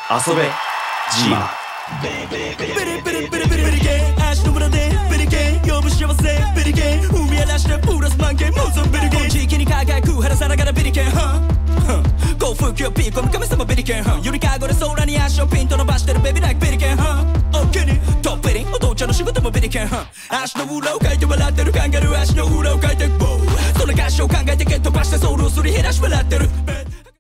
遊べZIMA。 ビリケン足の裏でビリケン呼ぶ幸せビリケン踏み荒らしてプラス満点もうぞビリケン地域に輝く晴らさながらビリケン幸福級ピーコの神様ビリケンゆりかごで空に足をピンと伸ばしてるベビーライクビリケンオッケーにトップビリンお父ちゃんの仕事もビリケン足の裏をかいて笑ってるカンガルー足の裏をかいてボーその歌詞を考えて蹴っ飛ばしてソウルをすり減らし笑ってる